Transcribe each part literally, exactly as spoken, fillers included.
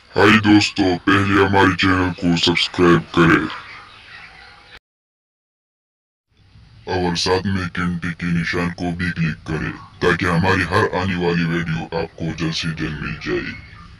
हाय दोस्तों, पहले हमारे चैनल को सब्सक्राइब करें और साथ में घंटे के निशान को भी क्लिक करें ताकि हमारी हर आने वाली वीडियो आपको जल्द से जल्द मिल जाए।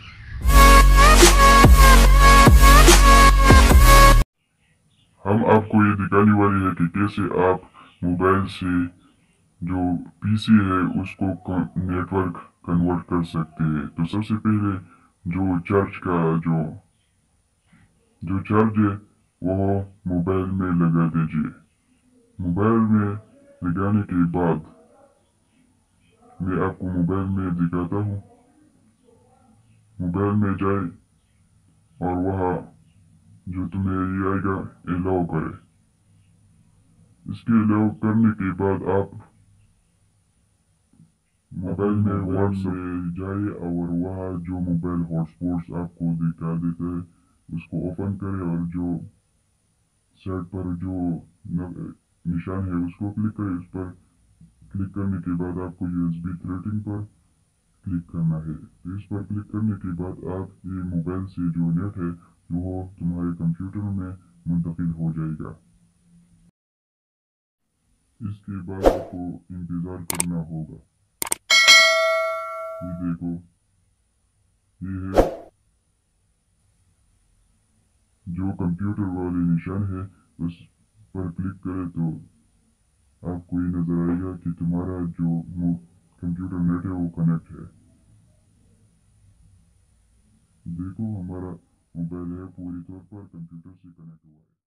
हम आपको ये दिखाने वाले हैं कि कैसे आप मोबाइल से जो पीसी है उसको नेटवर्क कन्वर्ट कर सकते हैं। तो सबसे पहले जो चार्ज का जो जो चार्ज है वो मोबाइल में लगा दीजिए। मोबाइल में लगाने के बाद मैं आपको मोबाइल में दिखाता हूँ। मोबाइल में जाए और वहाँ जो तुम्हें ये आएगा अलाउ करे। इसके अलाउ करने के बाद आप मोबाइल में व्हाट्सएप में जाए और वहाँ जो मोबाइल हॉटस्पॉट्स आपको दिखा देता है उसको ओपन करें और जो साइड पर जो निशान है उसको क्लिक करें। उस पर क्लिक करने के बाद आपको यूएसबी थर्टीन पर क्लिक करना है। तो इस पर क्लिक करने के बाद आप ये मोबाइल से जो नेट है वो तुम्हारे कंप्यूटर में मुंतकिल हो जाएगा। इसके बाद आपको इंतज़ार करना होगा। ये देखो, ये है जो कंप्यूटर वाले निशान है, उस पर क्लिक करें तो आपको ये नजर आएगा कि तुम्हारा जो कंप्यूटर नेट है वो कनेक्ट है। देखो, हमारा मोबाइल है पूरी तौर पर कंप्यूटर से कनेक्ट हुआ है।